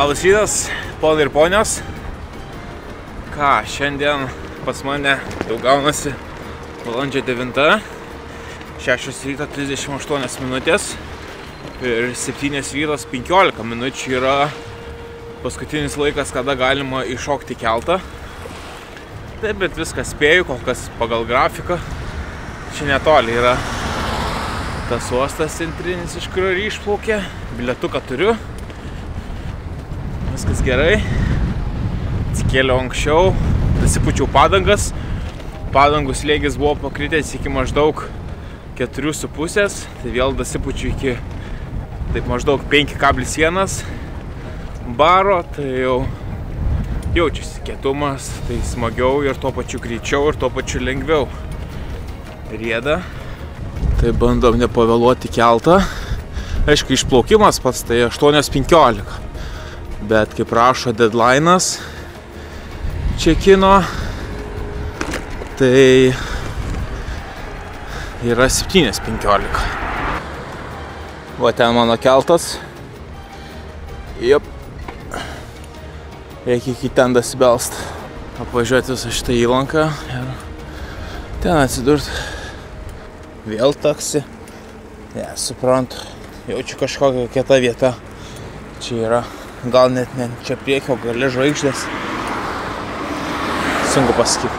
Labas rytas, ponai ir ponios. Ką, šiandien pas mane jau gaunasi balandžio 9, 6 ryto 38 minutės ir 7 rytos 15 minučių yra paskutinis laikas, kada galima iššokti keltą. Taip, bet viską spėju, kol kas pagal grafiką. Čia netoli yra tas uostas centrinis, iš kurio išplaukė. Bilietuką turiu. Viskas gerai. Atsikėliau anksčiau, dasipūčiau padangas. Padangų slėgis buvo pakritęs iki maždaug 4,5. Tai vėl dasipūčiau iki taip maždaug 5,1 baro. Tai jau jaučiasi kietumas, tai smagiau ir tuo pačiu greičiau ir tuo pačiu lengviau rieda. Tai bandom nepavėluoti keltą. Aišku, išplaukimas pats tai 8:15. Bet kaip rašo deadline'as čekino, tai yra 7:15. Va ten mano keltas. Jop. Reikia iki ten dasibelst. Apvažiuoti visą šitą įlanką ir ten atsidurti. Vėl taksi. Ne, suprantu. Jaučiu kažkokia kieta vieta. Čia yra. Gal net ne čia priekio, gali žvaigždės. Sunku pasakyti.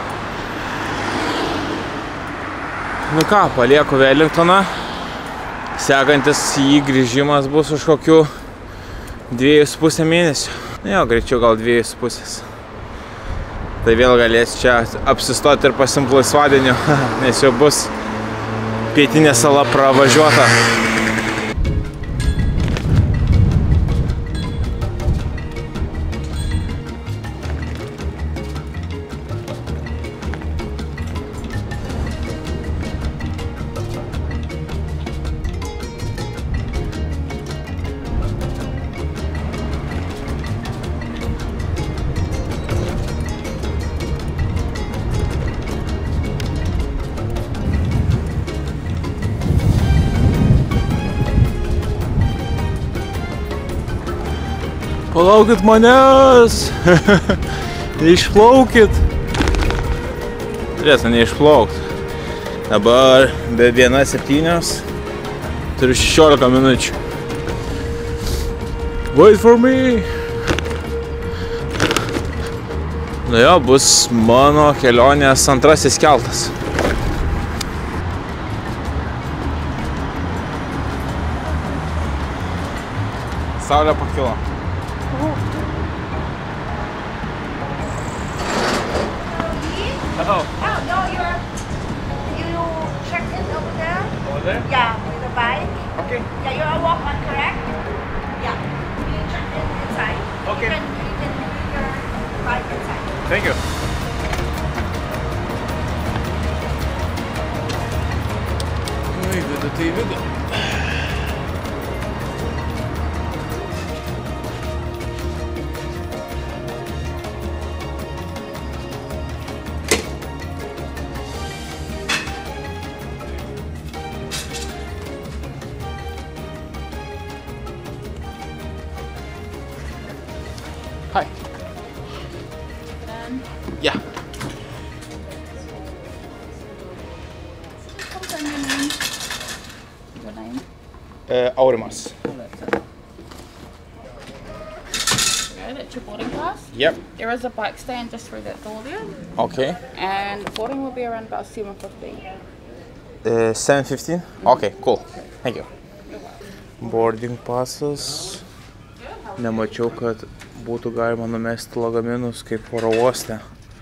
Nu ką, palieku Wellingtoną. Sekantis jį grįžimas bus už kokių 2,5 mėnesių. Jo, greičiau gal 2,5. Tai vėl galės čia apsistoti ir pasimti laisvadieniu, nes jau bus pietinė sala pravažiuota. Palaukit manęs! Išplaukit! Turėtų neišplaukt. Dabar be 1:07 turiu 16 minučių. Wait for me! Nu jo, bus mano kelionės antrasis keltas. Saulė pakilo. Oh, no, you checked in over there? Over there? Yeah, with the bike. Okay. Yeah, you're a walk-on, correct? Yeah. You checked in inside. Okay. You can leave your bike inside. Thank you. Ой, виду ты виду. Hi. Yeah. Your name? Aurimas. Okay, that's your boarding pass. Yep. There is a bike stand just through that door there. Okay. And boarding will be around about 7:15. 7:15? Okay, cool. Thank you. Boarding pasas. Nemačiau, kad būtų galima numesti lagaminus kaip oro uoste.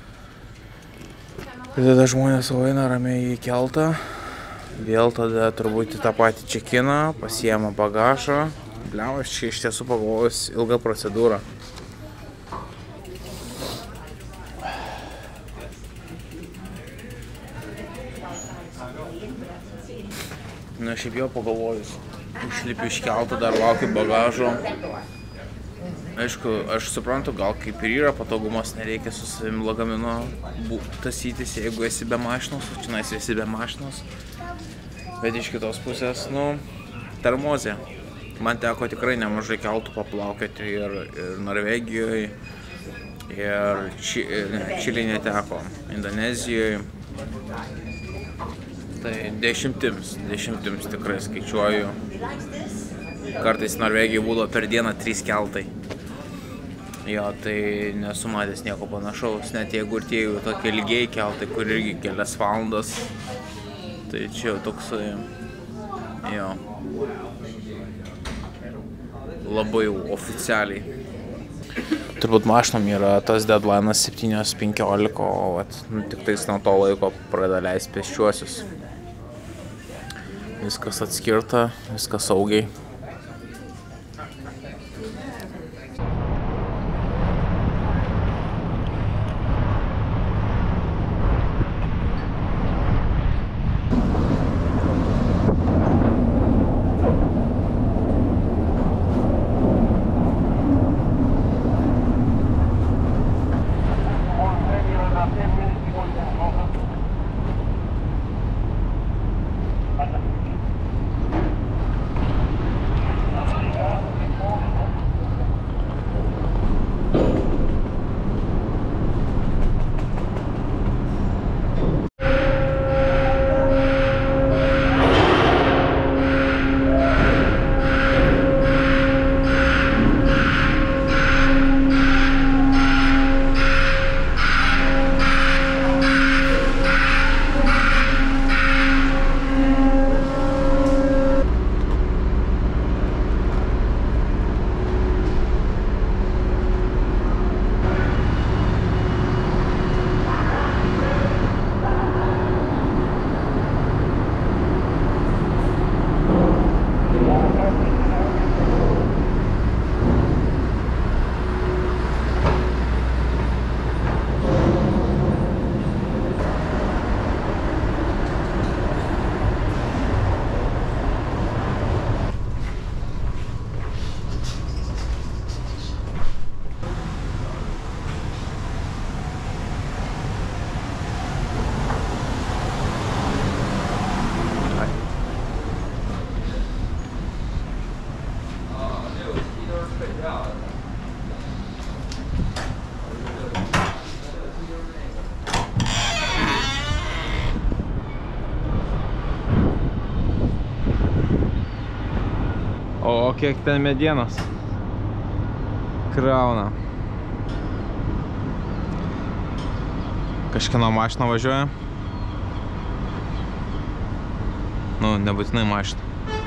Ir tada žmonės eina ramiai į keltą. Vėl tada turbūt į tą patį čekiną, pasiema bagažą. Bliamas, čia iš tiesų pagalvojus ilga procedūra. Na, šiaip jau pagalvojus. Išlipiu iš kelto, dar laukiu bagažo. Aišku, aš suprantu, gal kaip ir yra patogumas, nereikia su savim lagamino tasytis, jeigu esi be mašinos, o čia esi be mašinos. Bet iš kitos pusės, nu, termozė. Man teko tikrai nemažai keltų paplaukioti ir Norvegijoje, ir Čilėje neteko, Indonezijoje. Tai dešimtims tikrai skaičiuoju. Kartais Norvegijoje būdavo per dieną 3 keltai. Jo, tai nesu matęs nieko panašaus, net jeigu ir tie tokie ilgiai keltai, kur irgi kelias valandas. Tai čia jau toksai, jo, labai jau oficialiai. Turbūt mašinom yra tas deadline'as 7:15, o tik tais nuo to laiko pradeda leisti pėsčiuosius. Viskas atskirta, viskas saugiai. O kiek ten medienos krauna. Kažkieno mašina važiuoja. Nu, nebūtinai mašina.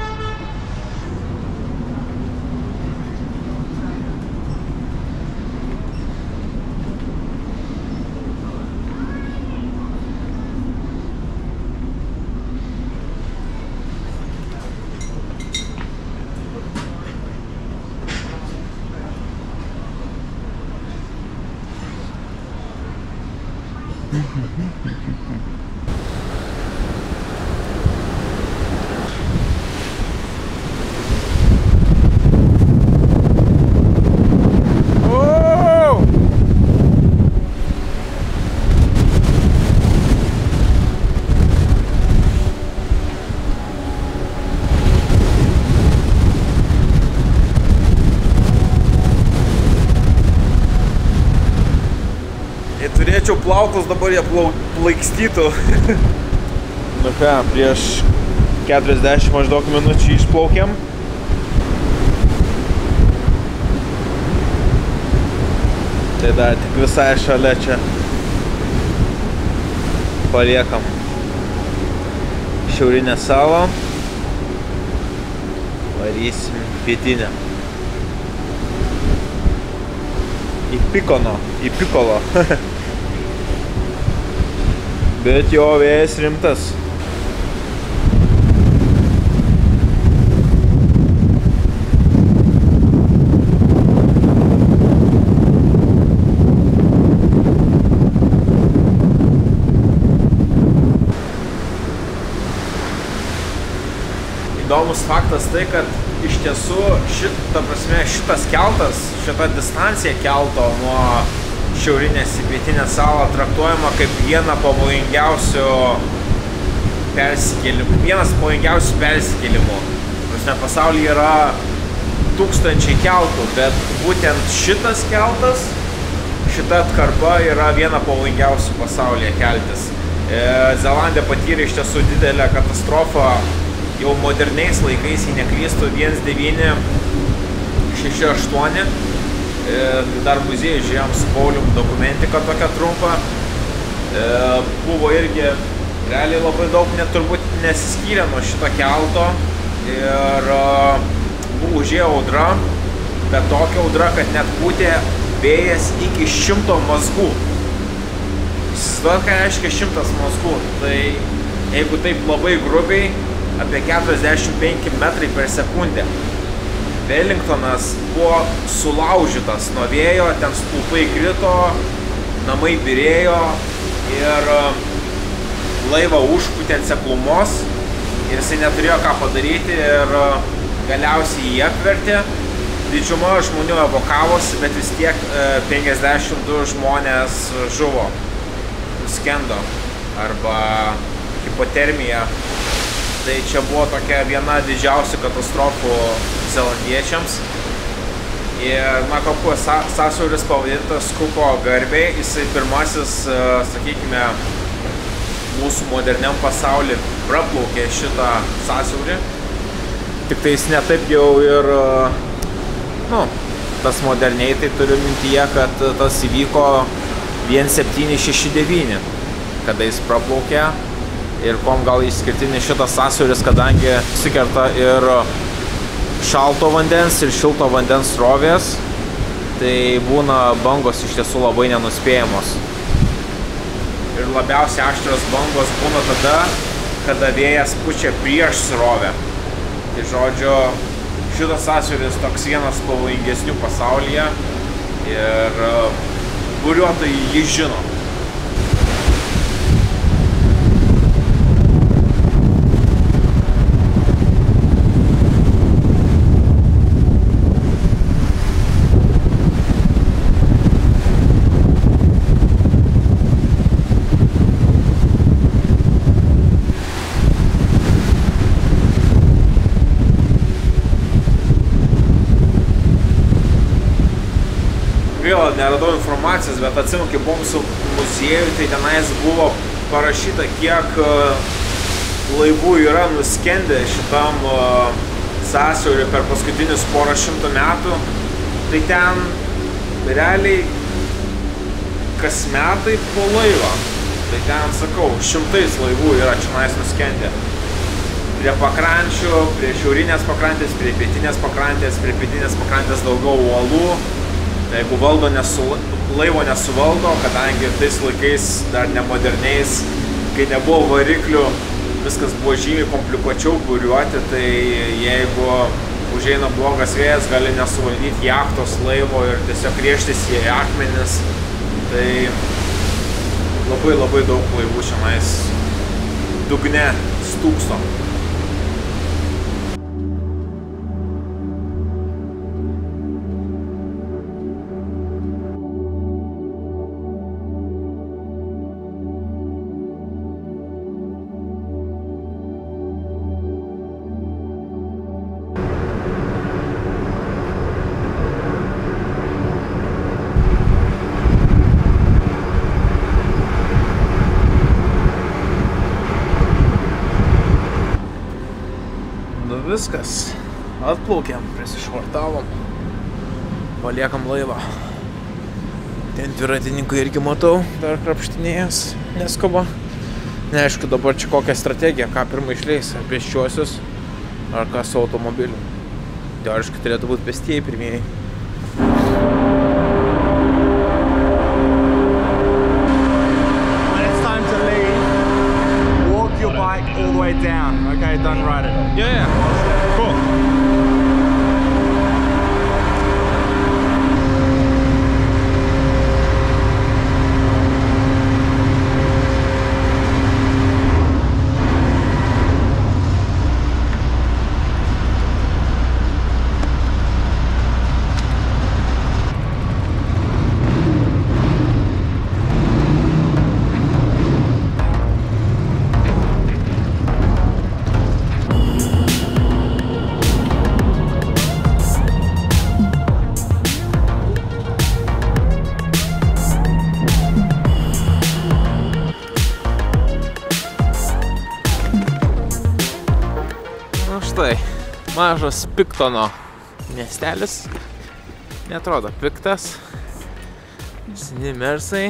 Turėčiau plaukus, dabar jie plaikstytų. Nu ką, prieš 40 maždaug minučių išplaukėm. Tai dar tik visai šalia čia paliekam šiaurinę salą. Varysim pietinę. Į Pikolo. Bet jo vėjas rimtas. Įdomus faktas tai, kad iš tiesų šitas keltas, šita distancija kelto nuo šiaurinės į pietinę salą traktuojama kaip vienas pavojingiausių persikėlimų. Pasaulyje yra tūkstančiai keltų, bet būtent šitas keltas, šita atkarpa yra viena pavojingiausių pasaulyje keltis. Zelandija patyrė iš tiesų didelę katastrofą jau moderniais laikais, jei neklystų, 1968. Dar muziejui žiūrėjom su Paulium dokumentiką tokią trumpą. Buvo irgi realiai labai daug, net turbūt nesiskyrė nuo šito kelto. Ir buvo užėjo audra, bet tokia audra, kad net pūtė vėjas iki 100 mazgų. Įsivaizduojat, ką reiškia 100 mazgų. Tai jeigu taip labai grubiai, apie 45 metrai per sekundę. Wellingtonas buvo sulaužytas nuo vėjo, ten stulpai krito, namai byrėjo ir laivą užpūtė ant seklumos ir jisai neturėjo ką padaryti ir galiausiai jį apvertė. Didžiuma žmonių evakavosi, bet vis tiek 52 žmonės žuvo, nuskendo arba hipotermija. Tai čia buvo tokia viena didžiausių katastrofų zelandiečiams. Ir, na, kokiu sąsiauris pavadintas Kuko garbei, jisai pirmasis, sakykime, mūsų moderniam pasauly praplaukė šitą sąsiaurį. Tik tai jis netaip jau ir, nu, tas moderniai, tai turiu mintyje, kad tas įvyko 1769, kada jis praplaukė. Ir kuom gal išskirtinis šitas sąsiauris, kadangi susikerta ir šalto vandens ir šilto vandens srovės, tai būna bangos iš tiesų labai nenuspėjamos. Ir labiausiai aštrios bangos būna tada, kada vėjas pučia prieš srovę. Tai žodžiu, šitas sąsiauris toks vienas pavojingesnių pasaulyje ir buriuotojai jį žino. Vėl neradau informacijos, bet atsimenu, kai buvom su muziejui, tai tenais buvo parašyta, kiek laivų yra nuskendę šitam sąsiauriui per paskutinius porą šimtų metų. Tai ten realiai kas metai po laivą. Tai ten, sakau, šimtais laivų yra čionais nuskendę. Prie pakrančių, prie šiaurinės pakrantės, prie pietinės pakrantės daugiau uolų. Jeigu laivo nesuvaldo, kadangi tais laikais dar nemoderniais, kai nebuvo variklių, viskas buvo žymiai komplikuočiau buriuoti, tai jeigu užeina blogas vėjas, gali nesuvaldyti jachtos laivo ir tiesiog rieštis į akmenis, tai labai daug laivų šiandien dugne stūkso. Viskas, atplaukėm, prisišvartavom, paliekam laivą. Ten dviratininkai irgi matau, dar krapštinėjas, neskuba. Neaišku dabar čia kokią strategiją, ką pirmą išleis, ar pėsčiuosius, ar ką su automobiliu. Teoriškai turėtų būti pėstieji pirmieji. All the way down. Okay, done right it. Yeah, cool. štai, mažas Piktono miestelis. Neatrodo piktas. Seni mersai.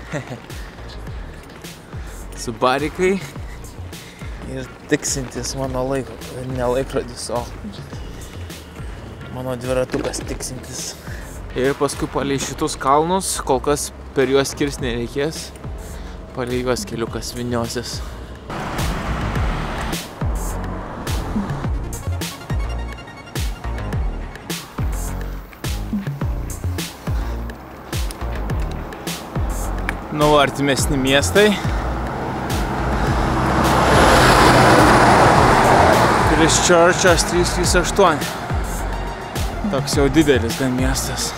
Su barikai. Ir tiksintis mano laiko, ne laikrodis, o mano dviratukas tiksintis. Ir paskui palei šitus kalnus, kol kas per juos kirst nereikės. Palei juos keliukas viniosis. Nu, artimesni miestai. Christchurchas 338. Toks jau didelis gan miestas.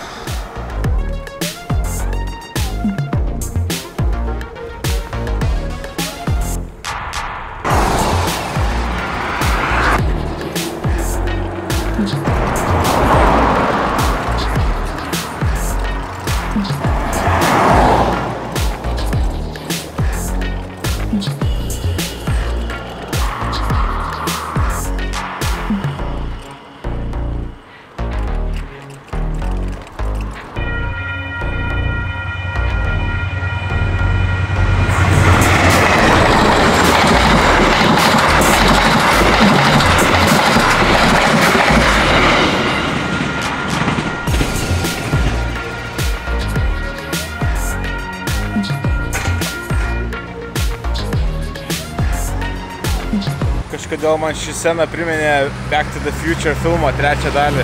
Kažkodėl man ši scena priminė Back to the Future filmo 3 dalį.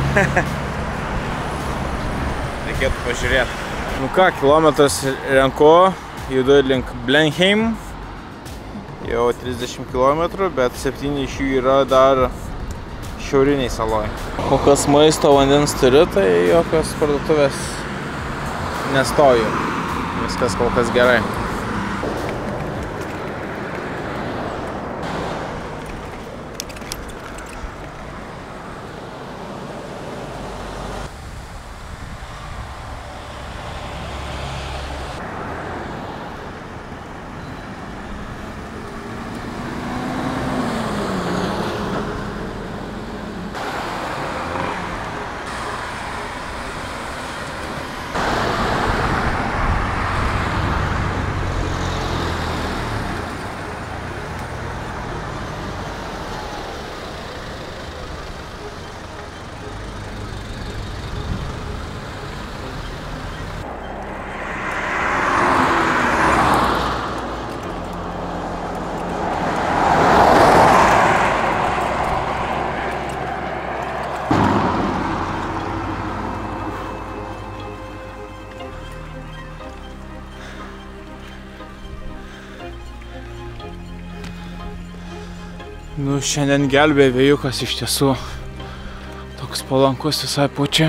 Reikėtų pažiūrėti. Nu ką, kilometras renku, judu link Blenheim. Jau 30 km, bet 7 iš jų yra dar šiauriniai saloj. Kol kas maisto vandens turiu, tai jokios parduotuvės nestoju. Viskas kol kas gerai. Nu, šiandien gelbė vėjukas iš tiesų. Toks palankus visai pučia.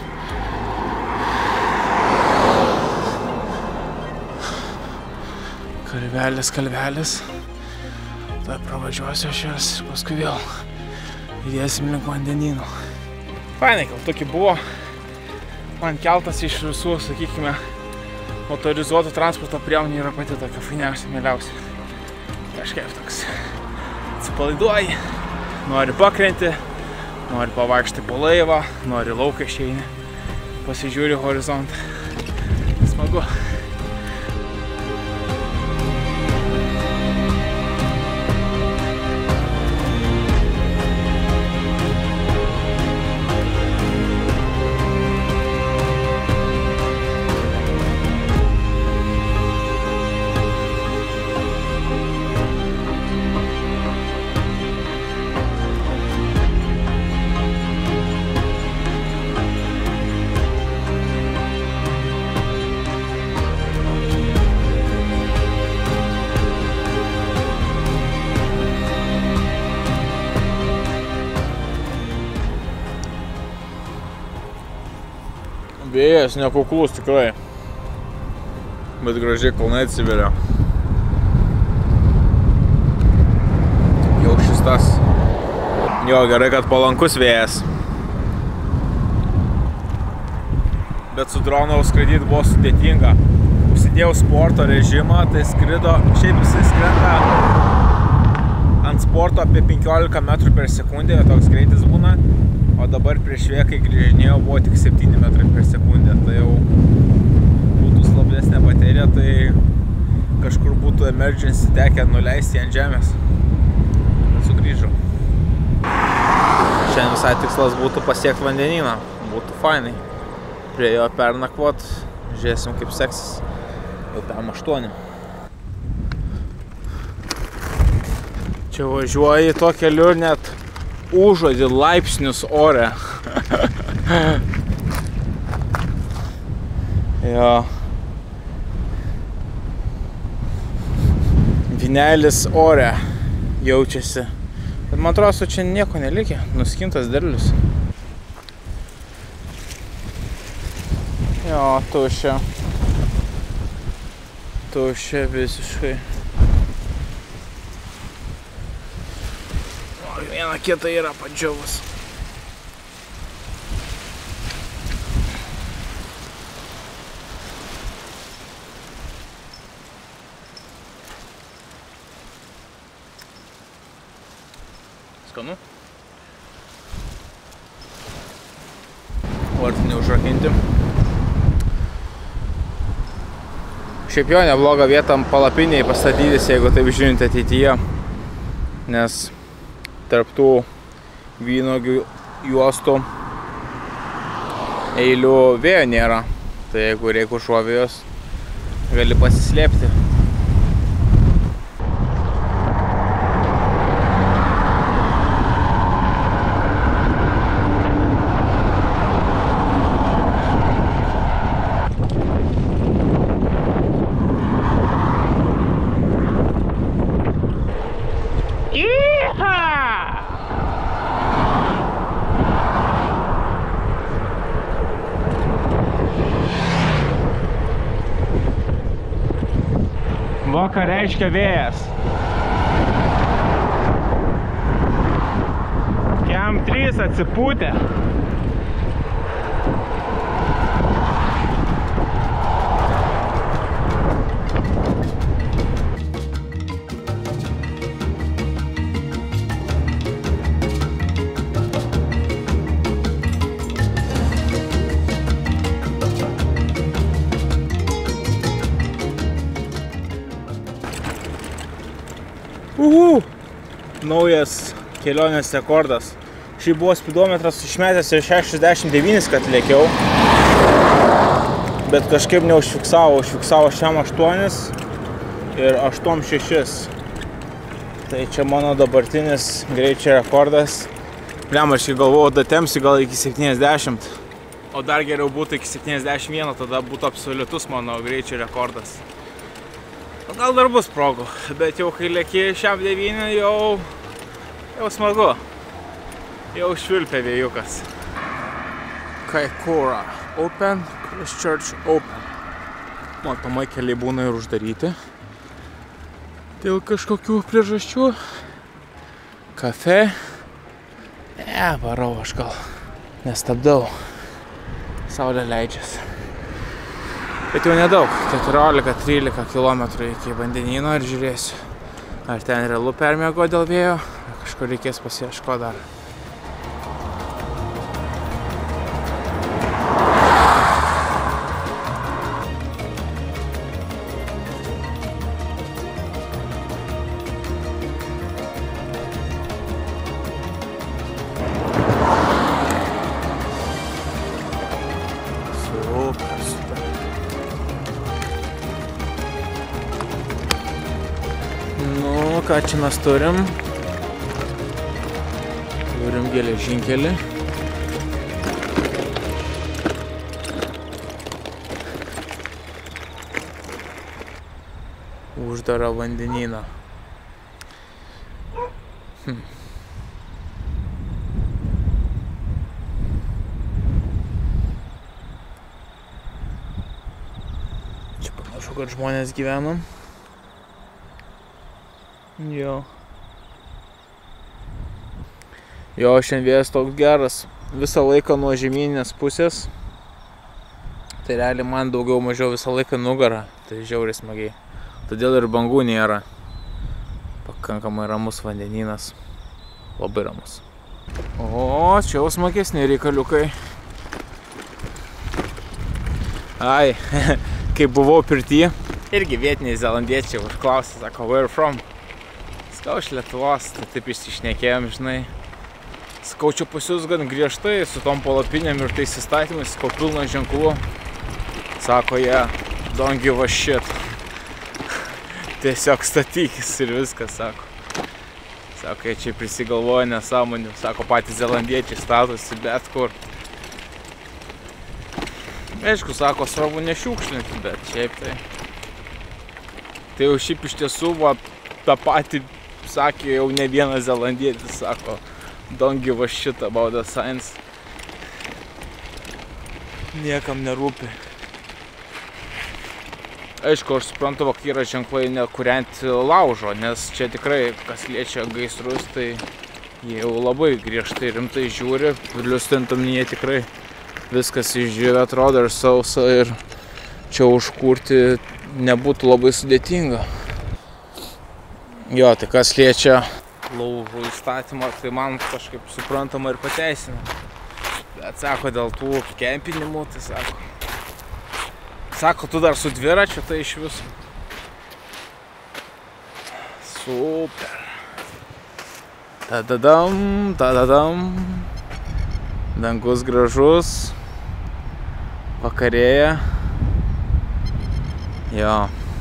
Kalvelis. Tai pravažiuosiu aš jas ir paskui vėl judėsim link vandenynų. Fainai, gal tokį buvo. Man keltas iš visų, sakykime, motorizuotų transporto priemonių yra pati tokia fainiausia, mieliausia. Kažkaip toks. Atsipalaiduoji, nori pakrenti, nori pavaikšti po laivą, nori lauką išeini, pasižiūri horizontą. Smagu. Vėjas nekuklus tikrai, bet gražiai kalnai atsiveria. Jau šis tas. Jo, gerai, kad palankus vėjas. Bet su dronu skraidyti buvo sudėtinga. Užsidėjau sporto režimą, tai skrido, šiaip jisai skrenda ant ant sporto apie 15 metrų per sekundę, toks greitis būna, o dabar prieš vėją, kai grįžinėjau, buvo tik 7 metrai per sekundę, tai jau būtų slabdesnė baterija, tai kažkur būtų emergency tekę nuleisti ant žemės. Sugrįžau. Šiandien visai tikslas būtų pasiekti vandenyną, būtų fainai. Prie jo pernakvot, žiūrėsim kaip seksis, jau PM8. Čia važiuoji tuo keliu ir net užuodi laipsnius ore. Jo. Vinelis ore jaučiasi. Bet man atrodo, čia nieko nelikė, nuskintas derlius. Jo, tuščia. Tuščia visiškai. O, viena kita yra padžiavus. Skanu. Vartai neužrakinti. Šiaip jo neblogą vietą palapiniai pastatytis, jeigu taip žiūrint ateityje, nes tarp tų vynuogių juostų eilių vėjo nėra, tai jeigu reikia užuovėjos, gali pasislėpti. Va, ką reiškia vėjas. Kem 3 atsipūtė. Naujas kelionės rekordas. Šį buvo spidometras išmetęs ir 69, kad lėkiau. Bet kažkaip neužfiksavo. Užfiksavo šiam 8 ir 8.6. Tai čia mano dabartinis greičio rekordas. Bliam, aš galvojau, datemsiu gal iki 70. O dar geriau būtų iki 71, tada būtų absoliutus mano greičio rekordas. Gal dar bus progų, bet jau kai lėki šiam 9 jau smagu. Jau švilpia vėjukas. Kaikoura open, Christchurch open. Matomai keliai būna ir uždaryti. Dėl kažkokių priežasčių. Kafe. Varau aš gal. Nestabdau. Saulė leidžiasi. Bet jau nedaug, 14-13 km iki vandenyno ir žiūrėsiu, ar ten realu permiego dėl vėjo, ar kažkur reikės pasiieško dar. Ką čia mes turim? Turim geležinkelį. Uždarą vandenyną. Čia panašu, kad žmonės gyvena. Jo, šiandien vėjas toks geras, visą laiką nuo žemyninės pusės, tai realiai man daugiau mažiau visą laiką nugarą, tai žiauriai smagiai, todėl ir bangų nėra. Pakankamai ramus vandenynas. Labai ramus. O, čia jau smakesni reikaliukai. Ai, kai buvau pirty, irgi vietiniai zelandiečiai užklausė, sako, where from? Sakau, iš Lietuvos, tai taip išsišnekėjom, žinai. Sakau, čia pas jūs gan griežtai, su tom palapinėm ir tais įstatymais, sakau, pilna ženklų. Sako, don't give a shit. Tiesiog statykis ir viskas, sako. Sako, jie čia prisigalvoja nesąmonių, sako, patys zelandiečiai statosi bet kur. Aišku, sako, svarbu nešiukšlinti, bet šiaip tai. Tai jau šiaip iš tiesų, va, tą patį sakė jau ne vienas zelandietis, sako, don't give a shit about the signs. Niekam nerūpi. Aišku, aš suprantu, kai yra ženklai nekūrenti laužo, nes čia tikrai, kas liečia gaisrus, tai jie jau labai griežtai rimtai žiūri. Plius tentumnyje tikrai viskas išžiūrė, atrodo ir sausa, ir čia užkurti nebūtų labai sudėtinga. Jo, tai kas liečia laužų įstatymą, tai man kažkaip suprantama ir pateisina. Bet sako, dėl tų kempinimų, tai sako, tu dar su dviračiu, tai iš viso. Super. Tadadam, tadadam. Dangus gražus. Vakarėja. Jo.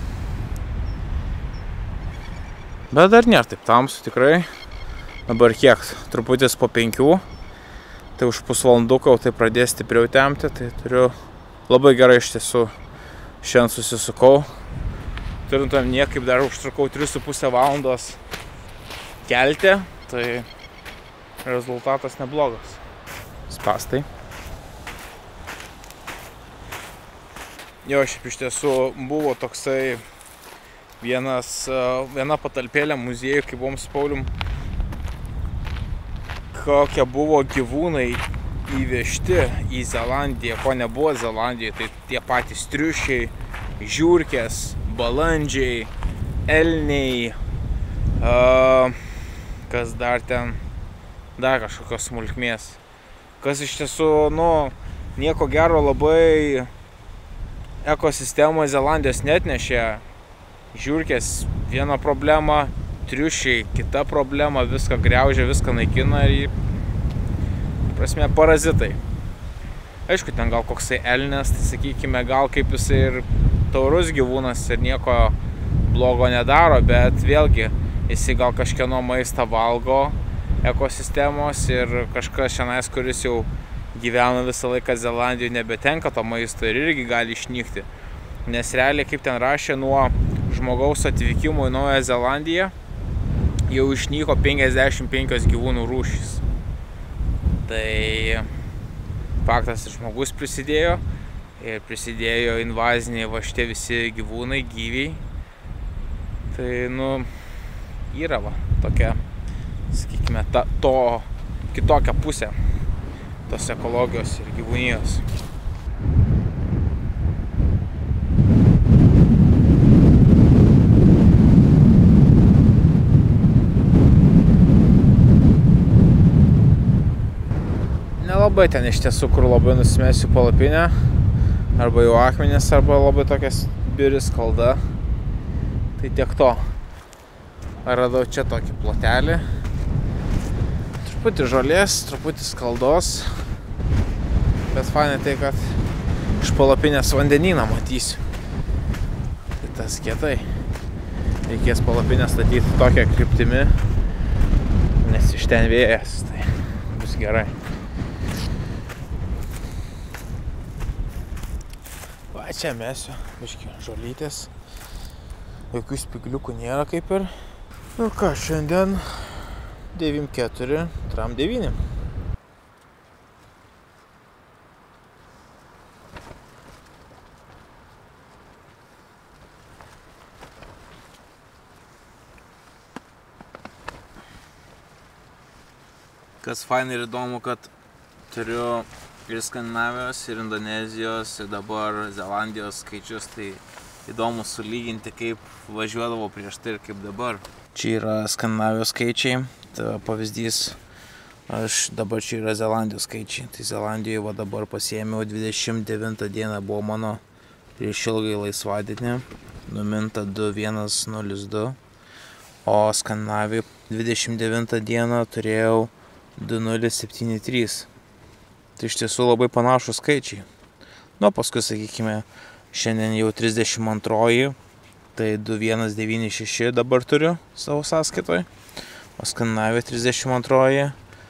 Bet dar nėra taip tamsu tikrai. Dabar kiek? Truputis po 5. Tai už pusvalanduką jau tai pradės stipriau temti. Tai turiu labai gerai iš tiesų. Šiandien susisukau. Turint omenyje, kaip dar užtrukau 3,5 valandos kelte, tai rezultatas neblogas. Spastai. Jo, šiaip iš tiesų buvo toksai viena patalpėlė muziejų, kai buvom su Paulium, kokie buvo gyvūnai įvežti į Zelandiją, ko nebuvo Zelandijoje, tai tie patys triušiai, žiurkės, balandžiai, elniai, kas dar ten, dar kažkokios smulkmės. Kas iš tiesų, nieko gero labai ekosistemoje Zelandijos netnešė. Žiurkės viena problema, triušiai kita problema, viską griaužia, viską naikina ir prasme, parazitai. Aišku, ten gal koksai elnias, tai sakykime, gal kaip jisai ir taurus gyvūnas ir nieko blogo nedaro, bet vėlgi, jisai gal kažkieno maistą valgo ekosistemos ir kažkas šiandien, kuris jau gyvena visą laiką Zelandijoje, nebetenka to maisto ir irgi gali išnykti. Nes realiai, kaip ten rašė, nuo žmogaus atvykimo į Naująją Zelandiją jau išnyko 55 gyvūnų rūšys. Tai faktas, žmogus prisidėjo ir prisidėjo invaziniai va šitie visi gyvūnai, gyviai. Tai, yra va tokia, sakykime, to kitokia pusė tos ekologijos ir gyvūnijos. Nelabai ten iš tiesų, kur labai nusimesiu palapinę, arba jau akmenis, arba labai tokias biuris kalda. Tai tiek to. Radau čia tokį plotelį. Truputį žolės, truputį skaldos. Bet fainai tai, kad iš palapinės vandenyną matysiu. Tai tas kietai. Reikės palapinę statyti tokią kryptimi, nes iš ten vėjas, tai bus gerai. Va, čia mesiu, biškį žolytės. Jokių spygliukų nėra kaip ir. Ir ką, šiandien 9,4, tram 9. Kas fainai ir įdomu, kad turiu ir Skandinavijos, ir Indonezijos, ir dabar Zelandijos skaičius, tai įdomu sulyginti, kaip važiuodavo prieš tai ir kaip dabar. Čia yra Skandinavijos skaičiai, tai pavyzdys, dabar čia yra Zelandijos skaičiai. Tai Zelandijoje va dabar pasiėmiau 29 dieną buvo mano prieš ilgai laisvadienį, numinta 2102, o Skandinavijoje 29 dieną turėjau 2073. Tai iš tiesų labai panašus skaičiai. Nu, paskui, sakykime, šiandien jau 32, tai 2196 dabar turiu savo sąskaitoje, o Skandinavijoje 32,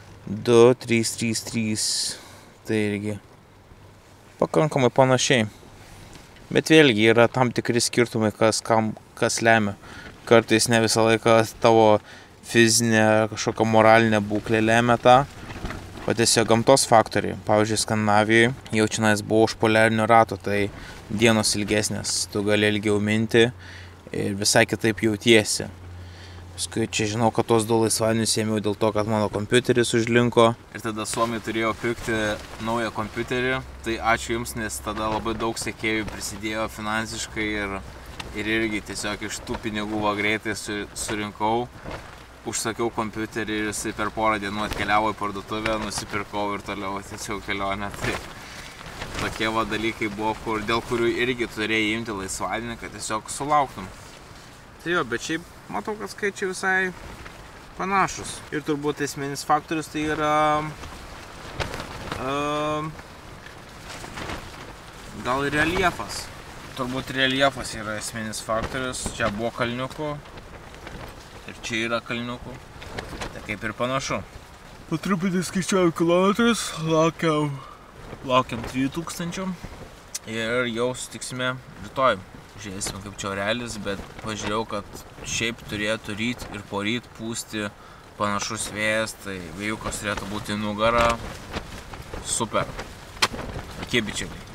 2333, tai irgi pakankamai panašiai. Bet vėlgi yra tam tikri skirtumai, kas lemia. Kartais ne visą laiką tavo fizinė kažkokia moralinė būklė lemia tą, o tiesiog gamtos faktoriai. Pavyzdžiui, Skandinavijoje jau čionais buvo už poliarinio rato, tai dienos ilgesnės, tu gali ilgiau minti ir visai kitaip jautiesi. Paskui čia žinau, kad tos 2 laisvadienius ėmiau dėl to, kad mano kompiuteris užlinko. Ir tada Suomiai turėjo pirkti naują kompiuterį. Tai ačiū Jums, nes tada labai daug sekėjų prisidėjo finansiškai ir irgi tiesiog iš tų pinigų va greitai surinkau. Užsakiau kompiuterį ir jisai per porą dienų atkeliavo į parduotuvę, nusipirkau ir toliau tiesiog kelionę. Tai tokie va dalykai buvo, dėl kurių irgi turėjai imti laisvadienį, kad tiesiog sulauktum. Tai jo, bet šiaip matau, kad skaičiai visai panašus. Ir turbūt esminis faktorius tai yra gal reljefas. Turbūt reljefas yra esminis faktorius. Čia buvo kalniukų. Ir čia yra kalniukų, tai kaip ir panašu. Po truputį skaičiuoju kilometrus, laukiam 3000 ir jau sutiksime rytoj. Žiūrėsime kaip čia orelis, bet pažiūrėjau, kad šiaip turėtų ryt ir poryt pūsti panašus vėjas, tai vėjukas turėtų būti į nugarą. Super. Tokie bičiuliai.